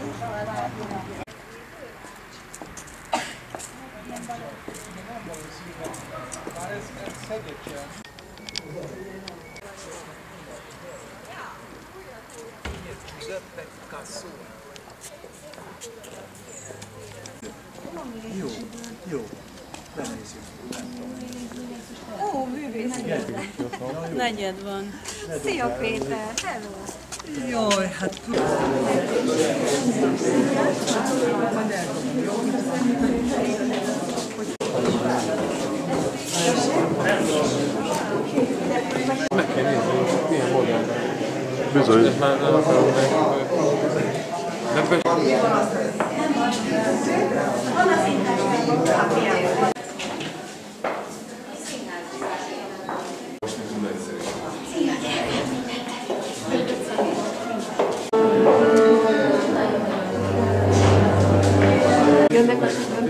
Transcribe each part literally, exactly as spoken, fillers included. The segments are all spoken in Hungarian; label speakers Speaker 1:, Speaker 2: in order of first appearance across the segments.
Speaker 1: Jó, jó. Benézünk.
Speaker 2: Ó, művész. Negyed van. Szia Péter, hello!
Speaker 1: Jaj, hát
Speaker 3: meg kell nézni, milyen modell. Bizony. Ezt már nem akarom meg.
Speaker 2: Jönnek a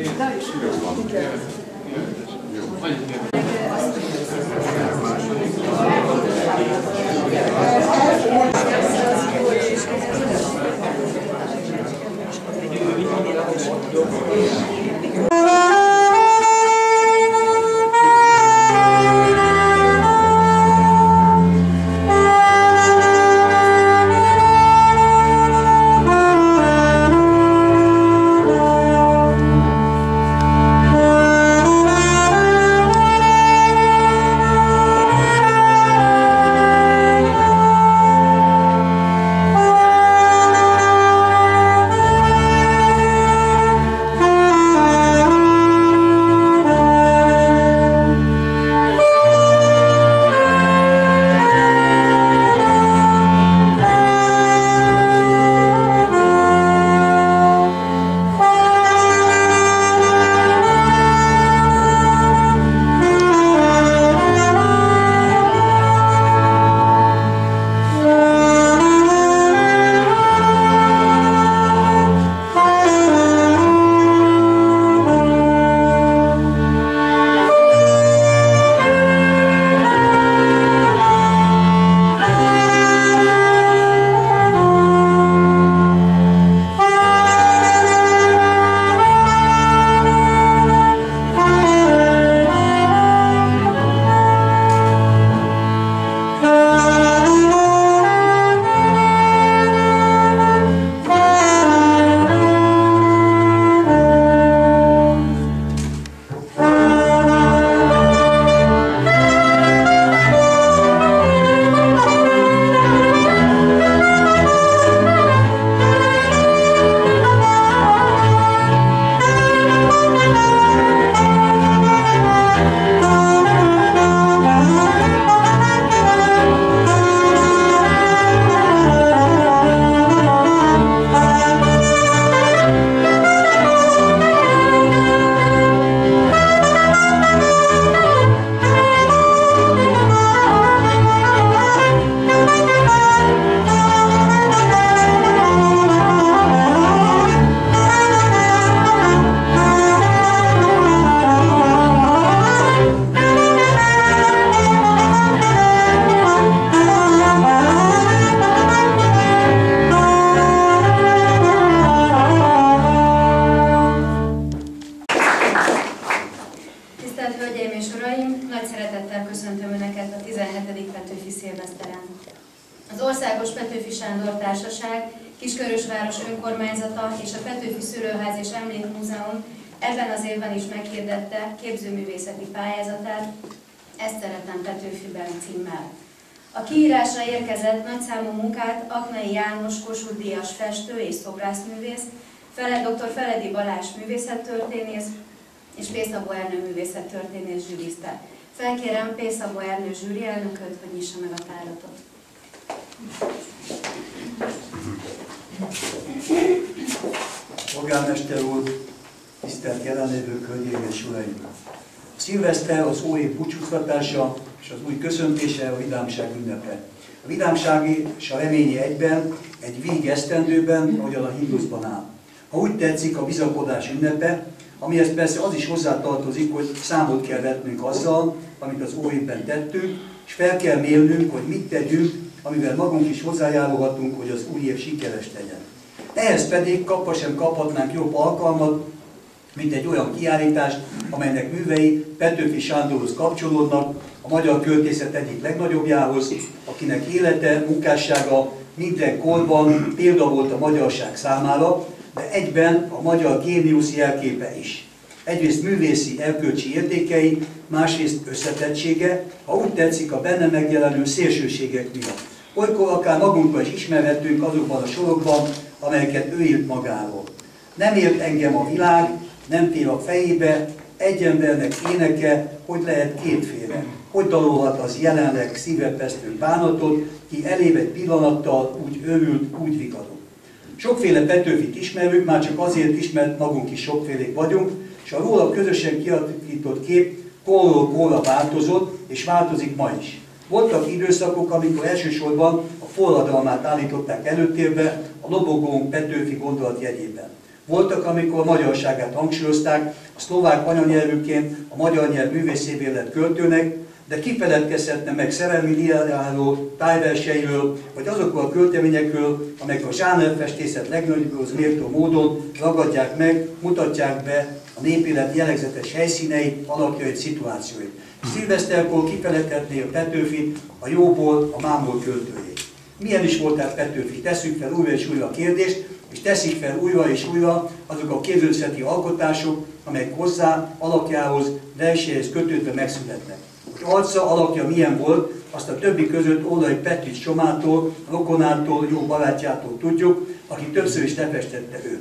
Speaker 2: Az Országos Petőfi Sándor Társaság, Kiskörösváros Önkormányzata és a Petőfi Szülőház és Emlékmúzeum ebben az évben is meghirdette képzőművészeti pályázatát Ezt szeretem Petőfiben címmel. A kiírásra érkezett nagyszámú munkát Aknai János Kossuth díjas festő és szobrászművész, dr. Feledi Balázs művészettörténész és P. Szabó Ernő művészettörténész zsűrizte. Felkérem P. Szabó Ernő zsűri elnököt, hogy nyissa meg a táratot.
Speaker 1: Polgármester úr, tisztelt jelenlévők, hölgyeim és uraim! A szilveszter az új év búcsúztatása és az új köszöntése a vidámság ünnepe. A vidámsági és a reményi egyben, egy víg esztendőben, ahogyan a himnuszban áll. Ha úgy tetszik, a bizakodás ünnepe, amihez persze az is hozzátartozik, hogy számot kell vetnünk azzal, amit az új évben tettünk, és fel kell mérnünk, hogy mit tegyünk, amivel magunk is hozzájárulhatunk, hogy az új év sikeres legyen. Ehhez pedig kapva sem kaphatnánk jobb alkalmat, mint egy olyan kiállítást, amelynek művei Petőfi Sándorhoz kapcsolódnak, a magyar költészet egyik legnagyobbjához, akinek élete, munkássága minden korban példa volt a magyarság számára, de egyben a magyar géniusz jelképe is. Egyrészt művészi, erkölcsi értékei, másrészt összetettsége, ha úgy tetszik, a benne megjelenő szélsőségek miatt. Olykor akár magunkkal is ismerhetünk azokban a sorokban, amelyeket ő írt magáról. Nem ért engem a világ, nem fér a fejébe, egy embernek éneke, hogy lehet kétféle. Hogy dalolhat az jelenleg szívepesztő bánatot, ki elébb egy pillanattal úgy örült, úgy vikadott. Sokféle Petőfit ismerünk, már csak azért is, mert magunk is sokfélék vagyunk, és a róla közösen kialakított kép korról korra változott, és változik ma is. Voltak időszakok, amikor elsősorban a forradalmát állították előtérbe, a lobogónk Petőfi gondolat jegyében. Voltak, amikor a magyarságát hangsúlyozták, a szlovák anyanyelvűként a magyar nyelv művészévé lett költőnek, de kifeledkezhetne meg szerelmi líráról, tájverseiről, vagy azokról a költeményekről, amelyek a zsánerfestészet legnagyobbhoz méltó módon ragadják meg, mutatják be a népélet jellegzetes helyszíneit, alakjait, szituációit. Szilveszterkor kifeledhetné a Petőfit, a jóból, a mámból költőjét. Milyen is volt tehát Petőfi? Tesszük fel újra és újra a kérdést, és teszik fel újra és újra azok a képzőszeti alkotások, amelyek hozzá, alakjához, verséhez kötődve megszületnek. Hogy arca, alakja milyen volt, azt a többi között Oldai Petrics Csomától, rokonától, jó barátjától tudjuk, aki többször is lefestette őt.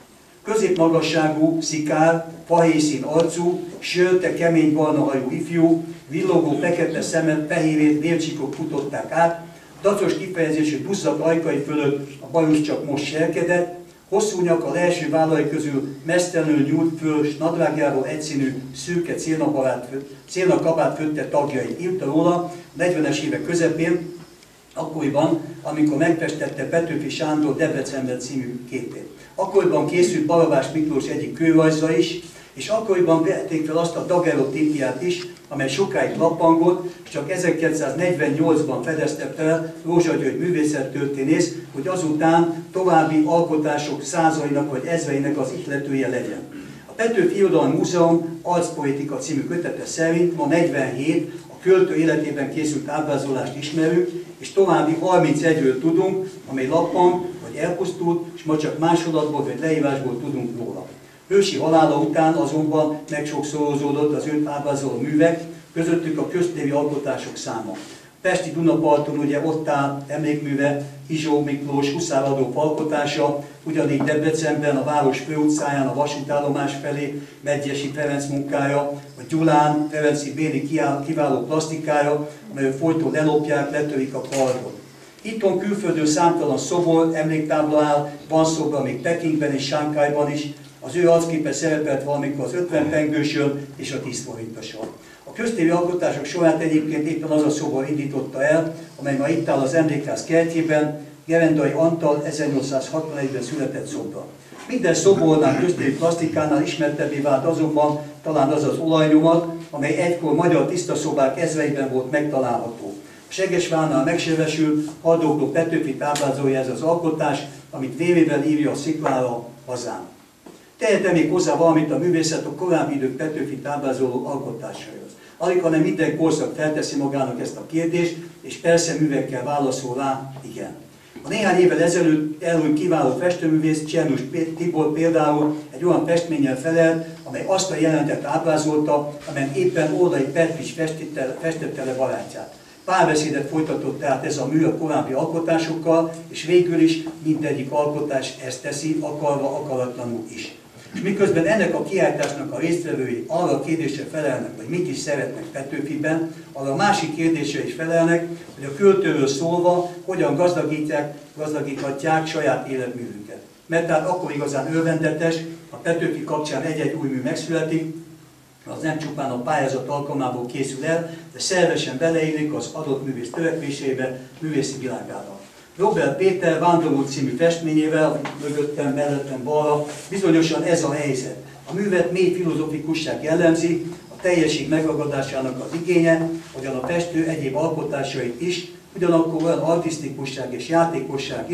Speaker 1: Középmagasságú, szikár, fahéjszín arcú, sőte kemény barna hajú ifjú, villogó fekete szemet, fehérét vércsikok futották át, dacos kifejezésű duzzat ajkai fölött a bajusz csak most serkedett, hosszú nyaka az első vállai közül mesztelenül nyúlt föl, s nadrágjáról egyszínű, szürke célnakabát fötte tagjait. Írta róla negyvenes évek közepén, akkoriban, amikor megfestette Petőfi Sándor Debrecenben című képét. Akkoriban készült Barabás Miklós egyik kőrajza is, és akkoriban vették fel azt a daguerreotípiát is, amely sokáig lappangott, és csak ezerkilencszáznegyvennyolcban fedezte fel Rózsa György művészettörténész, hogy azután további alkotások százainak vagy ezreinek az ihletője legyen. A Petőfi Irodalmi Múzeum Arcpoetika című kötete szerint ma negyvenhét a költő életében készült ábrázolást ismerünk, és további harmincegyről tudunk, amely lappang vagy elpusztult, és ma csak másolatból vagy leírásból tudunk róla. Hősi halála után azonban megsokszorozódott az őt ábrázoló művek, közöttük a köztéri alkotások száma. Pesti Dunaparton ugye ott áll emlékműve Izsó Miklós Huszáradó alkotása, ugyanígy Debrecenben a város főutcáján a vasútállomás felé Medgyessy Ferenc munkája, vagy Gyulán Ferenci Béli kiváló plastikája, amelyet folyton lelopják, letörik a kardot. Itthon külföldön számtalan szobor, emléktábla áll, van szobor még Pekingben és Sánkhájban is, az ő arcképe szerepelt valamikor az ötven pengősön és a tíz forintoson. A köztéri alkotások sorát egyébként éppen az a szobor indította el, amely ma itt áll az emlékház kertjében, Gerendai Antal ezernyolcszázhatvanegyben született szobra. Minden szobornál, köztéri plastikánál ismertebbé vált azonban talán az az olajnyomat, amely egykor magyar tisztaszobák ezreiben volt megtalálható. A Segesvárnál megsebesült, haldokló Petőfit ábrázolja ez az alkotás, amit vérével írja a sziklára hazám. Tehetem még hozzá valamit a művészet a korábbi idők Petőfit ábrázoló alkotásaihoz. Alig, hanem minden korszak felteszi magának ezt a kérdést, és persze művekkel válaszol rá, igen. A néhány évvel ezelőtt elhunyt kiváló festőművész Csernus Tibor például egy olyan festménnyel felelt, amely azt a jelentet ábrázolta, amelyen éppen Oldai Petrics festette le barátját. Párbeszédet folytatott tehát ez a mű a korábbi alkotásokkal, és végül is mindegyik alkotás ezt teszi, akarva, akaratlanul is. És miközben ennek a kiállításnak a résztvevői arra a kérdésre felelnek, hogy mit is szeretnek Petőfiben, arra a másik kérdésre is felelnek, hogy a költőről szólva hogyan gazdagítják, gazdagíthatják saját életművünket. Mert tehát akkor igazán örvendetes, a Petőfi kapcsán egy-egy új mű megszületik, az nem csupán a pályázat alkalmából készül el, de szervesen beleillik az adott művész törekvésébe, művészi világába. Robert Péter Vándorló című festményével, mögöttem, mellettem balra, bizonyosan ez a helyzet. A művet mély filozofikusság jellemzi, a teljesség megragadásának az igénye, hogyan a festő egyéb alkotásait is, ugyanakkor olyan artisztikusság és játékosság is,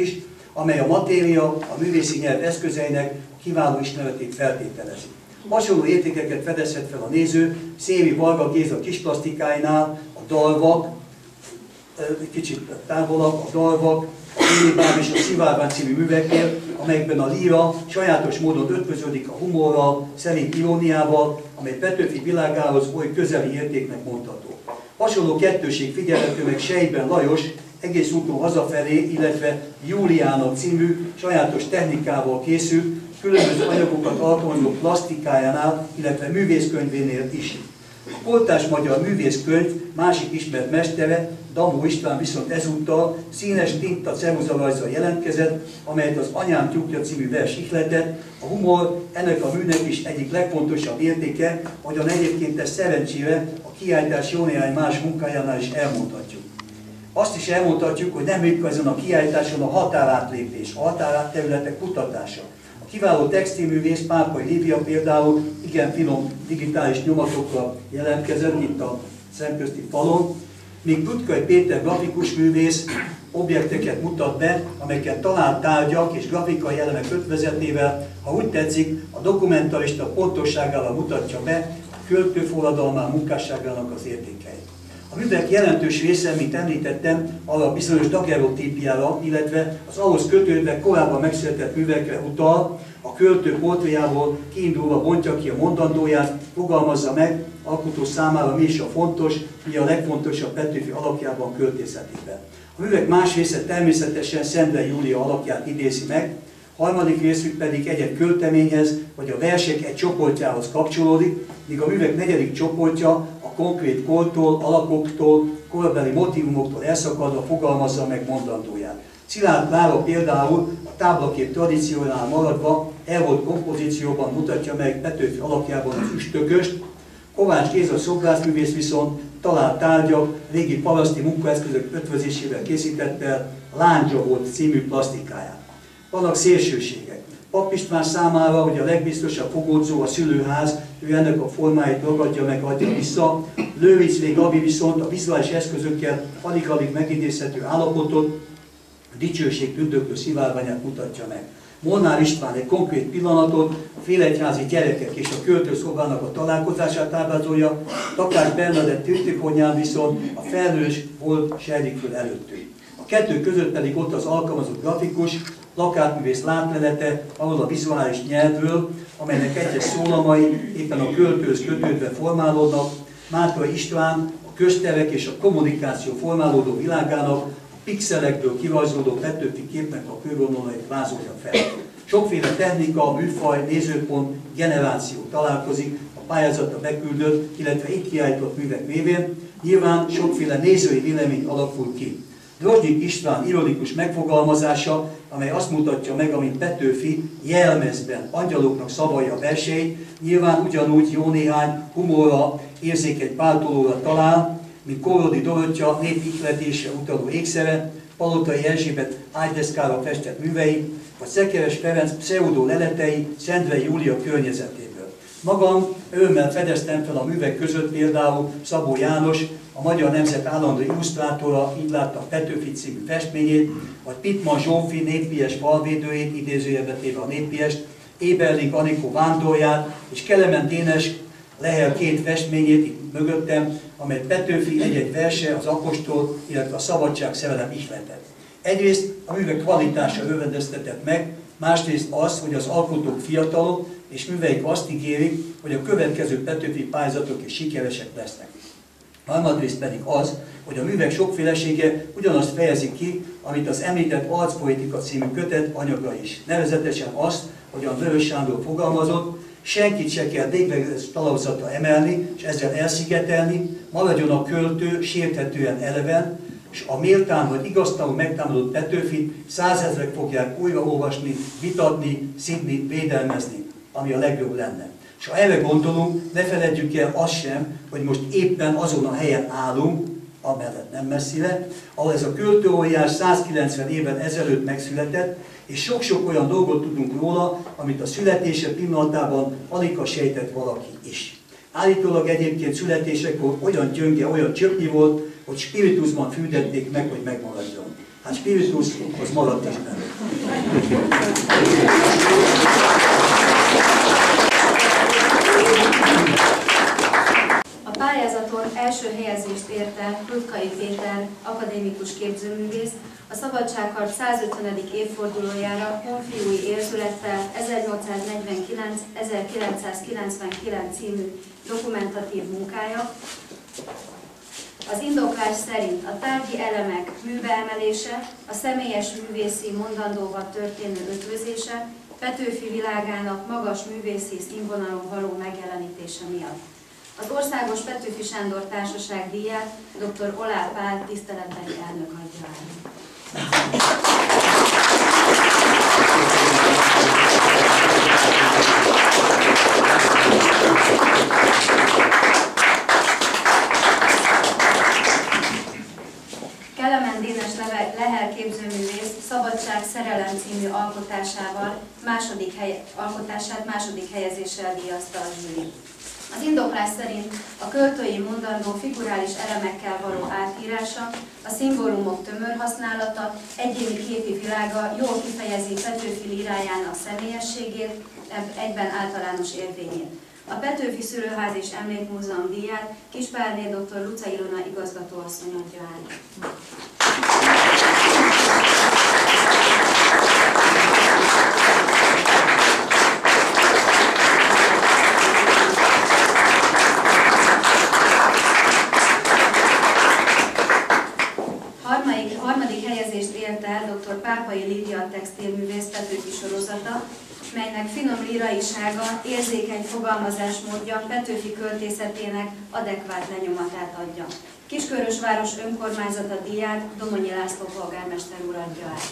Speaker 1: amely a matéria, a művészi nyelv eszközeinek kiváló ismeretét feltételezi. Hasonló értékeket fedezhet fel a néző Szévi Varga Géza kisplastikáinál, a dalvak, kicsit távolabb, a dalvak, a Minibám és a Szivárvány című műveknél, amelyekben a líra sajátos módon ötvöződik a humorral, szerint iróniával, amely Petőfi világához oly közeli értéknek mondható. Hasonló kettőség figyelhető meg Sejben Lajos Egész úton hazafelé, illetve Júliának című sajátos technikával készült, különböző anyagokat alkalmazó plastikájánál, illetve művészkönyvénél is. A kortárs magyar művészkönyv másik ismert mestere, Damó István viszont ezúttal színes tinta ceruzarajzzal jelentkezett, amelyet az Anyám tyúkja című vers ihletett. A humor ennek a műnek is egyik legfontosabb értéke, ahogyan egyébként ezt szerencsére a kiállítás jó néhány más munkájánál is elmondhatjuk. Azt is elmondhatjuk, hogy nem ritka ezen a kiállításon a határátlépés, a határátterületek kutatása. A kiváló textilművész Pápai Lívia például igen finom digitális nyomatokkal jelentkezett itt a szemközti falon, míg Dutkai Péter grafikus művész objekteket mutat be, amelyeket talált tárgyak és grafikai elemek ötvözetével, ha úgy tetszik, a dokumentarista pontosságával mutatja be a költő forradalmán munkásságának az értékeit. A művek jelentős része, mint említettem, arra a bizonyos daguerreotípiára, illetve az ahhoz kötődve korábban megszületett művekre utal, a költő portréjából kiindulva bontja ki a mondandóját, fogalmazza meg alkotó számára mi is a fontos, mi a legfontosabb Petőfi alakjában, költészetében. A művek más része természetesen Szendrei Júlia alakját idézi meg, harmadik részük pedig egy-egy költeményhez, vagy a versek egy csoportjához kapcsolódik, míg a művek negyedik csoportja a konkrét kortól, alakoktól, korabeli motívumoktól elszakadva fogalmazza meg mondandóját. Szilárd Klára például a táblakép tradíciójánál maradva elvolt kompozícióban mutatja meg Petőfi alakjában az üstököst, Kovács Géza szobrászművész viszont talált tárgyak, régi paraszti munkaeszközök ötvözésével készítette el Lándzsa volt című plastikáját. Vannak szélsőségek. Pap István számára, hogy a legbiztosabb fogódzó a szülőház, ő ennek a formáit ragadja meg, adja vissza. Lőric Gabi viszont a vizuális eszközökkel alig-alig megidézhető állapotot, a dicsőség tündöklő szivárványát mutatja meg. Molnár István egy konkrét pillanatot, a félegyházi gyerekek és a költőszobának a találkozását ábrázolja, Takács Bernadett triptikonyán viszont a felhős volt sejlik föl előttük. A kettő között pedig ott az alkalmazott grafikus, plakátművész látlelete, ahol a vizuális nyelvről, amelynek egyes szólamai éppen a költőhöz kötődve formálódnak, Mátrai István a közterek és a kommunikáció formálódó világának, pixelekből kirajzolódó Petőfi képnek a körvonalait vázolja fel. Sokféle technika, műfaj, nézőpont, generáció találkozik a pályázatra beküldött, illetve itt kiállított művek révén, nyilván sokféle nézői vélemény alakul ki. Drozsnyik István ironikus megfogalmazása, amely azt mutatja meg, amint Petőfi jelmezben angyaloknak szavalja a verseit, nyilván ugyanúgy jó néhány humorra, érzékeny pártolóra talál, mint Kórodi Dorottya népihletésre utaló ékszere, Palotai Erzsébet ágydeszkára festett művei, vagy Szekeres Ferenc pseudo leletei Szendrei Júlia környezetéből. Magam örömmel fedeztem fel a művek között például Szabó János, a Magyar Nemzet állandó illusztrátora, így látta Petőfi című festményét, vagy Pittman Zsófi népies falvédőjét, idézőjelbe téve a népiest, Éberlik Anikó vándorját, és Kelemen Dénes Lehel két festményét itt mögöttem, amely Petőfi egy-egy verse, az apostol, illetve a szabadság szerelem ihletett. Egyrészt a művek kvalitása örvendeztetett meg, másrészt az, hogy az alkotók fiatalok, és műveik azt ígérik, hogy a következő Petőfi pályázatok is sikeresek lesznek. Harmadrészt pedig az, hogy a művek sokfélesége ugyanazt fejezi ki, amit az említett Arcpoetika című kötet anyaga is. Nevezetesen azt, hogy a Vörös Sándor fogalmazott, senkit se kell végleges talapzatra emelni, és ezzel elszigetelni, maradjon a költő sérthetően eleven, és a méltán vagy igaztalanul megtámadott Petőfit százezrek fogják újra olvasni, vitatni, szidni, védelmezni, ami a legjobb lenne. És ha erre gondolunk, ne feledjük el azt sem, hogy most éppen azon a helyen állunk, amellett nem messzire, ahol ez a költőóriás százkilencven évvel ezelőtt megszületett, és sok-sok olyan dolgot tudunk róla, amit a születése pillanatában alig sejtett valaki is. Állítólag egyébként születésekor olyan gyönge, olyan csöpnyi volt, hogy spiritusban fürdették meg, hogy megmaradjon. Hát Spiritus az maradt is nem.
Speaker 2: A pályázaton első helyezést érte Krutkai Péter, akadémikus képzőművész, a Szabadságharc százötvenedik évfordulójára Honfiúi érzülettel ezernyolcszáznegyvenkilenc-ezerkilencszázkilencvenkilenc című dokumentatív munkája. Az indoklás szerint a tárgyi elemek műbeemelése, a személyes művészi mondandóval történő ötvözése Petőfi világának magas művészi színvonalon való megjelenítése miatt. Az Országos Petőfi Sándor Társaság díját dr. Oláh Pál tiszteletbeli elnök adja át. Kelemen Dénes Lehel képzőművész Szabadság szerelem című alkotásával második hely, alkotását második helyezéssel díjazta a zsűri. Az indoklás szerint a költői mondandó figurális elemekkel való átírása, a szimbólumok tömör használata, egyéni képi világa jól kifejezi Petőfi lírájának személyességét, egyben általános érvényét. A Petőfi Szülőház és Emlékmúzeum díját Kispárné dr. Luca Ilona igazgatóasszony adja át. Harmadik helyezést ért el dr. Pápai Lídia textilművész Petőfi sorozata, melynek finom líraisága, érzékeny fogalmazásmódja Petőfi költészetének adekvát lenyomatát adja. Kiskörösváros önkormányzata díját Domonyi László polgármester úr adja át.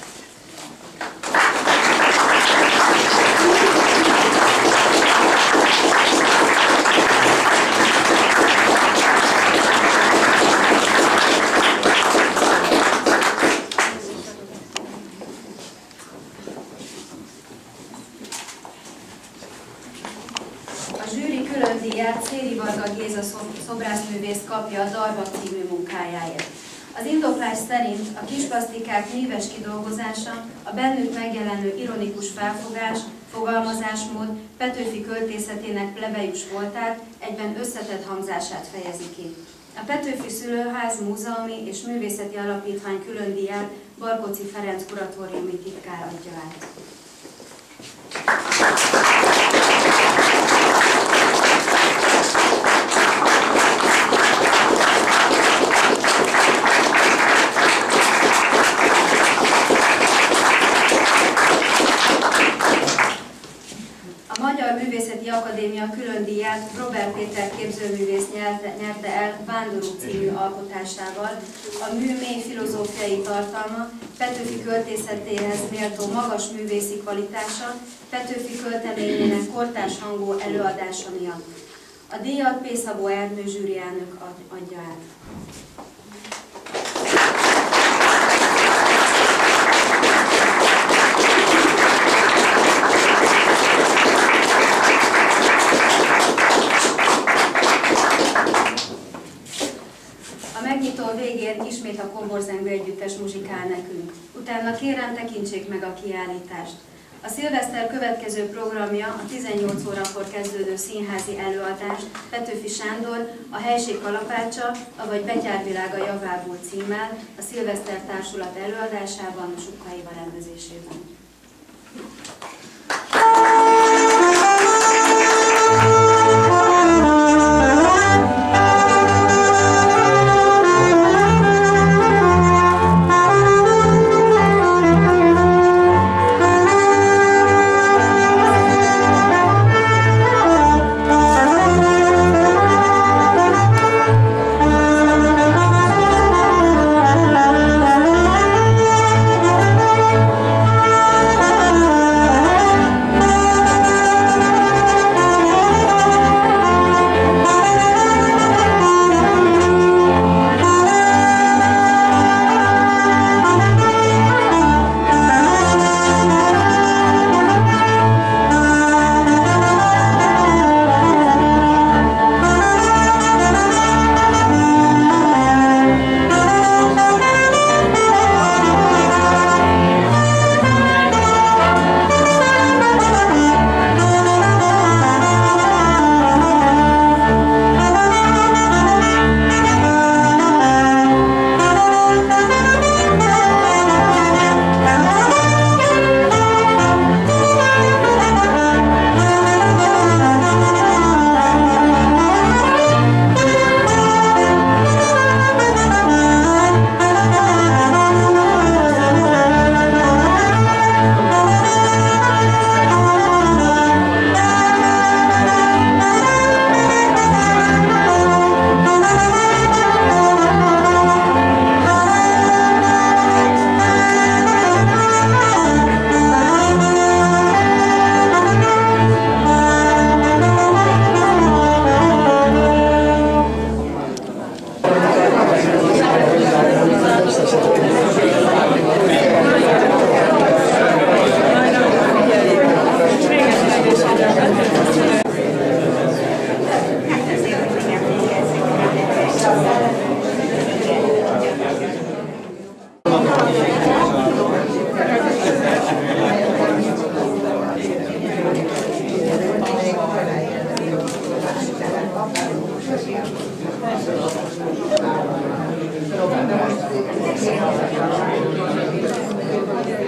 Speaker 2: Széli Varga Géza szobrászművész kapja a Darva című munkájáért. Az indoklás szerint a kisplasztikák néves kidolgozása, a bennük megjelenő ironikus felfogás, fogalmazásmód Petőfi költészetének plebejus voltát, egyben összetett hangzását fejezi ki. A Petőfi Szülőház Múzeumi és Művészeti Alapítvány külön díját Barkóczy Ferenc kuratóriumi titkár adja át. Művészeti Akadémia külön díját Robert Péter képzőművész nyerte, nyerte el Vándorú című alkotásával. A mű mély filozófiai tartalma, Petőfi költészetéhez méltó magas művészi kvalitása, Petőfi költeményének kortárs hangú előadása miatt. A díjat P. Szabó Ernő zsűri elnök adja át. Végén ismét a Komborzengő Együttes muzsikál nekünk. Utána kérem, tekintsék meg a kiállítást. A szilveszter következő programja a tizennyolc órakor kezdődő színházi előadás Petőfi Sándor, a helység kalapácsa, avagy Betyárvilága javából címmel, a Szilveszter Társulat előadásában, Sukkaiva rendezésében.
Speaker 4: Ah Thank you.